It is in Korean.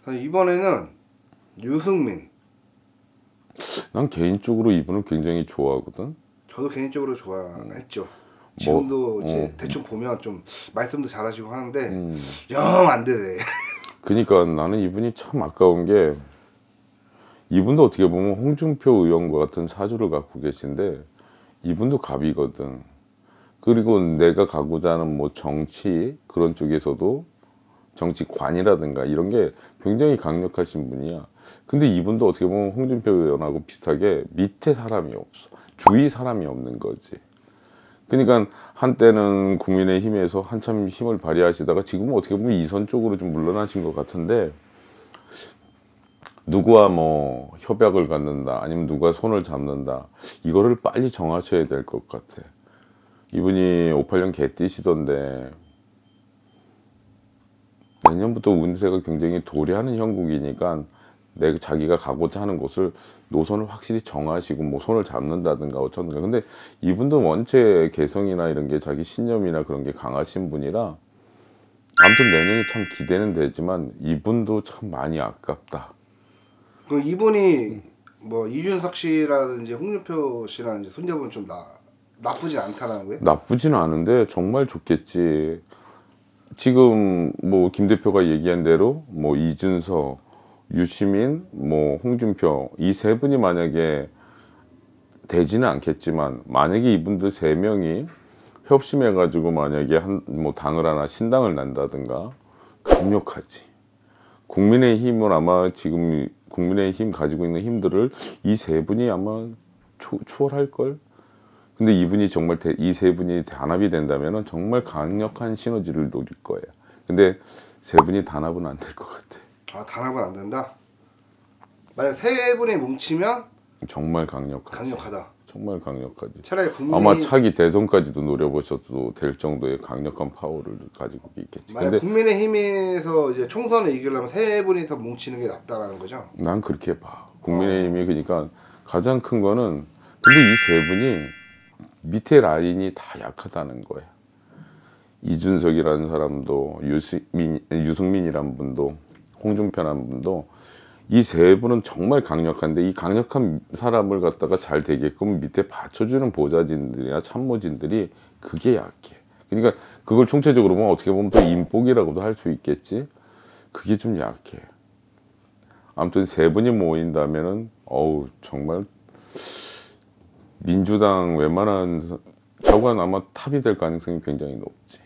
이번에는 유승민. 난 개인적으로 이분을 굉장히 좋아하거든. 저도 개인적으로 좋아했죠. 지금도 이제 대충 보면 좀 말씀도 잘하시고 하는데 영 안 되네. 그러니까 나는 이분이 참 아까운 게, 이분도 어떻게 보면 홍준표 의원과 같은 사주를 갖고 계신데 이분도 갑이거든. 그리고 내가 가고자 하는 뭐 정치 그런 쪽에서도 정치관이라든가 이런 게 굉장히 강력하신 분이야. 근데 이분도 어떻게 보면 홍준표 의원하고 비슷하게 밑에 사람이 없어. 주위 사람이 없는 거지. 그러니까 한때는 국민의힘에서 한참 힘을 발휘하시다가 지금은 어떻게 보면 이선 쪽으로 좀 물러나신 것 같은데, 누구와 뭐 협약을 갖는다 아니면 누가 손을 잡는다, 이거를 빨리 정하셔야 될 것 같아. 이분이 58년 개띠시던데 내년부터 운세가 굉장히 도래하는 형국이니까 자기가 가고자 하는 곳을 노선을 확실히 정하시고 뭐 손을 잡는다든가 어쩌든가. 근데 이분도 원체 개성이나 이런 게 자기 신념이나 그런 게 강하신 분이라 아무튼 내년이 참 기대는 되지만 이분도 참 많이 아깝다. 그럼 이분이 뭐 이준석 씨라든지 홍준표 씨랑 이제 손잡으면 좀 나쁘진 않다라는 거예요? 나쁘지는 않은데 정말 좋겠지. 지금 뭐 김 대표가 얘기한 대로 뭐 이준석, 유시민, 뭐 홍준표 이 세 분이 만약에 되지는 않겠지만, 만약에 이분들 세 명이 협심해 가지고 만약에 뭐 당을 하나 신당을 난다든가 강력하지. 국민의힘은 아마 지금 국민의힘 가지고 있는 힘들을 이 세 분이 아마 추월할 걸. 근데 이분이 정말 이 세 분이 단합이 된다면 정말 강력한 시너지를 노릴 거예요. 근데 세 분이 단합은 안 될 것 같아. 아, 단합은 안 된다? 만약 세 분이 뭉치면 정말 강력하지. 강력하다. 정말 강력하지. 차라리 아마 차기 대선까지도 노려보셔도 될 정도의 강력한 파워를 가지고 있겠지. 만약 근데 국민의힘에서 이제 총선을 이기려면 세 분이서 뭉치는 게 낫다라는 거죠? 난 그렇게 봐. 국민의힘이 그러니까 가장 큰 거는, 근데 이 세 분이 밑에 라인이 다 약하다는 거야. 이준석이라는 사람도, 유승민이라는 분도, 홍준표라는 분도, 이 세 분은 정말 강력한데 이 강력한 사람을 갖다가 잘 되게끔 밑에 받쳐주는 보좌진들이나 참모진들이 그게 약해. 그러니까 그걸 총체적으로 보면 어떻게 보면 또 인복이라고도 할 수 있겠지. 그게 좀 약해. 아무튼 세 분이 모인다면은 정말 민주당 웬만한 결과는 아마 탑이 될 가능성이 굉장히 높지.